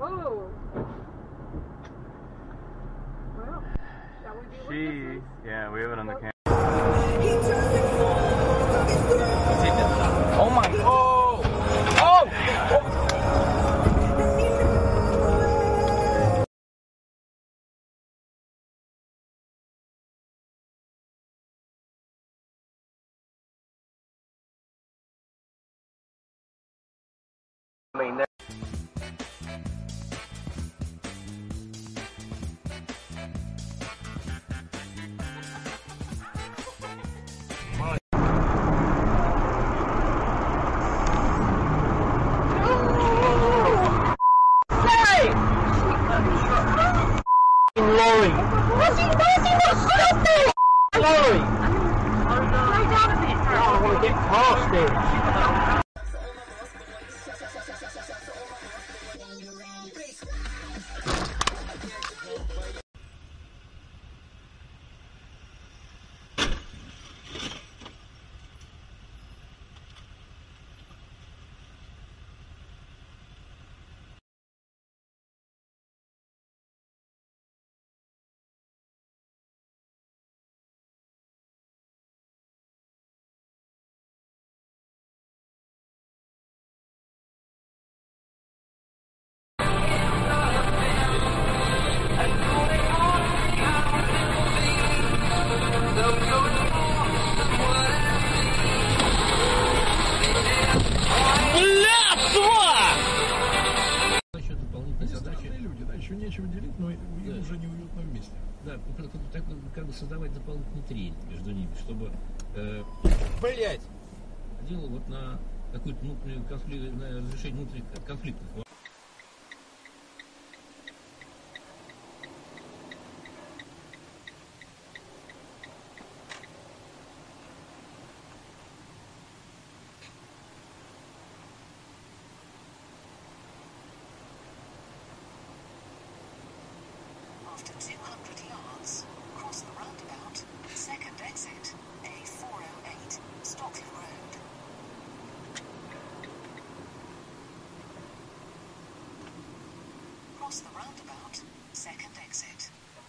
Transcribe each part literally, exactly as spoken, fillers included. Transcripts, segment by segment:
Oh. Well, shall we be witnesses? She, yeah, we have it on the camera. Oh my! Oh! Oh! I mean, Lori! What's he, what's he not stopping? Lori! Slow down a bit. I don't want to get past it. Еще нечего делить, но им да. Уже неуютно вместе. Да, так как бы создавать дополнительный трень между ними, чтобы э, блять, дело вот на какой-то внутренний конфликт, на разрешение внутренних конфликтов. After two hundred yards, cross the roundabout, second exit, A four oh eight, Stockley Road. Cross the roundabout, second exit.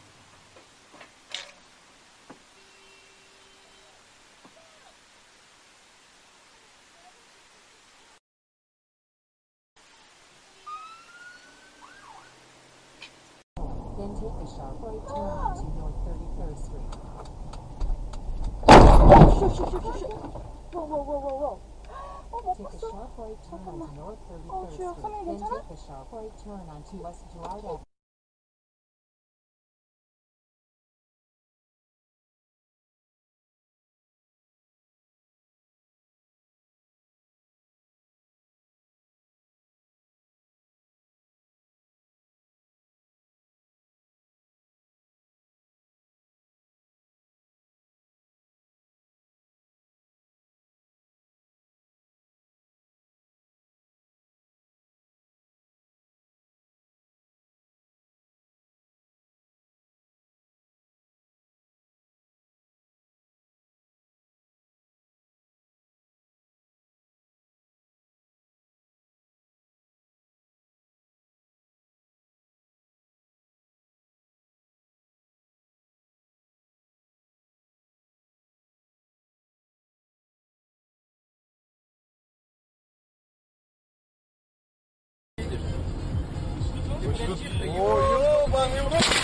Then take a sharp right turn onto North thirty-third Street. Shit, shit, shit, shit, shit. Whoa, whoa, whoa, whoa, whoa. Take a sharp right turn onto North thirty-third Street. Then take a sharp right turn onto West Gerard Avenue. О, ёбаный в рот!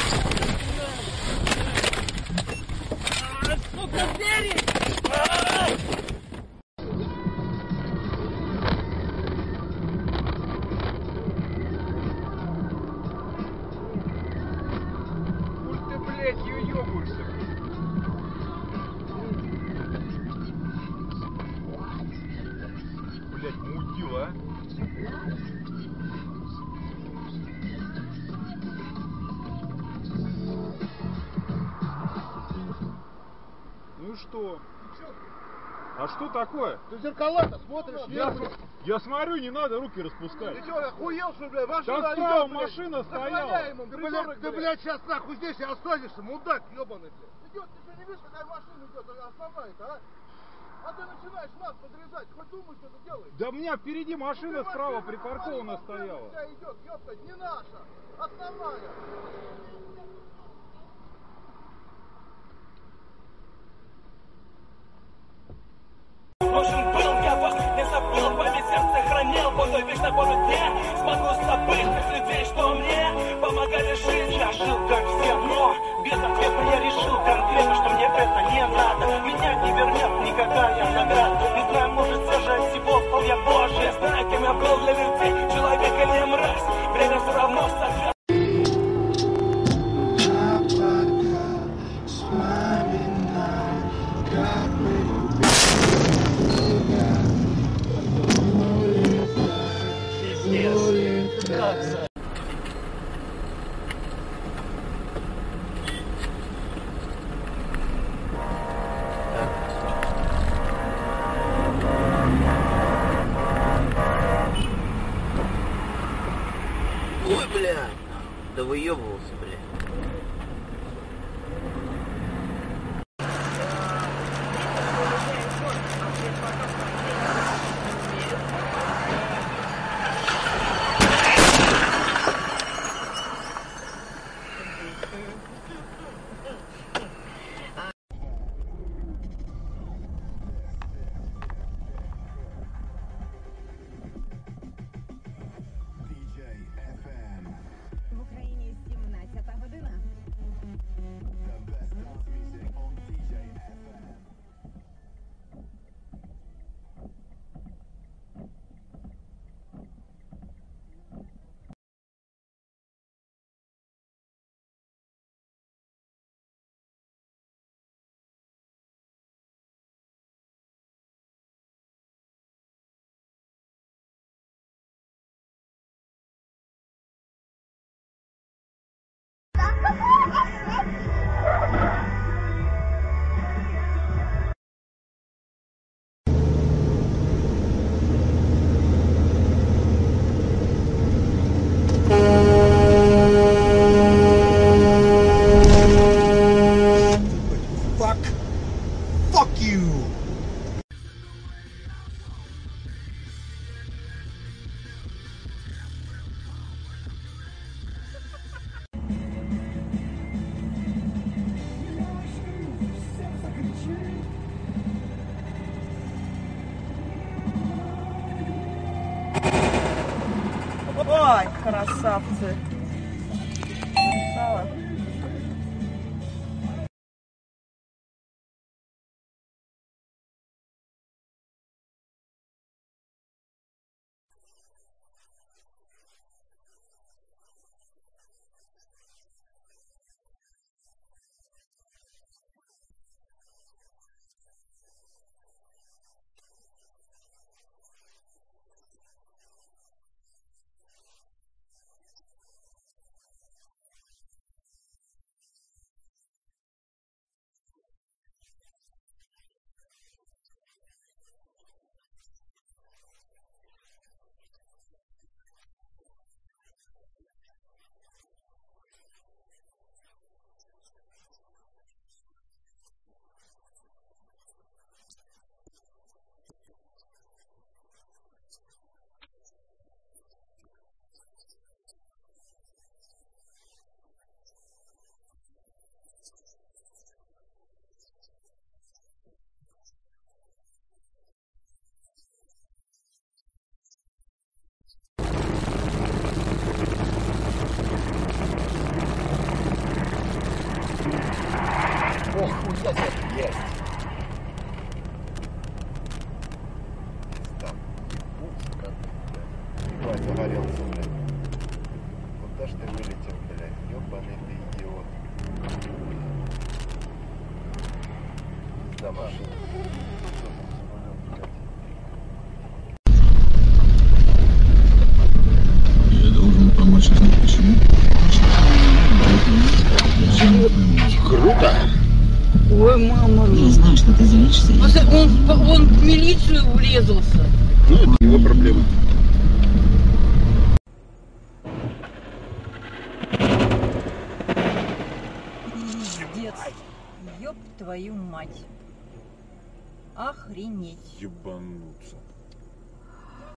Сука, двери! Пусть ты, блядь, ёбаешься. Блядь, мудила, а? Ну и что? А что такое? Ты в зеркала-то смотришь? Я, я смотрю, не надо руки распускать. Ты что, охуел, что ли, блядь? Машина там справа идет, машина стояла. Ему, ты, блядь, ты, блядь, сейчас нахуй здесь и останешься, мудак ебаный, блядь. Идет, ты что, не видишь, какая машина идет, основная-то, а? А ты начинаешь нас подрезать, хоть думай, что ты делаешь. Да у меня впереди машина Ну, справа машина, припаркована смотри, стояла. у тебя идет, ёптать, не наша, основная. Нужен был я вас, не забыл, память сердце хранил. По той вечной полудне смогу забыть тех людей, что мне помогали жить. Я жил как все, но без ответа я решил конкретно, что мне это не надо. Меня не вернет никакая награда. Ведь нам может сажать всего стал я Божий. Я знаю, кем я был для людей, человек или мразь. Время все равно сожрет. Ой, бля! Да выебывался, бля. В Україні сімнадцята година. Fuck. Fuck you. Ой, красавцы. Красава. Ох, хуя тебе есть. Там. Ух, сука. Ебать, загорелся, блядь. Куда ж ты вылетел, блядь? Ёбаный ты идиот. Да, машина. Я должен помочь, знать почему. Круто! Ой, мама. Я знаю, что ты злишься. Он, он в милицию врезался. Ну, это его проблема. Пиздец. Ёб твою мать. Охренеть. Ебануться.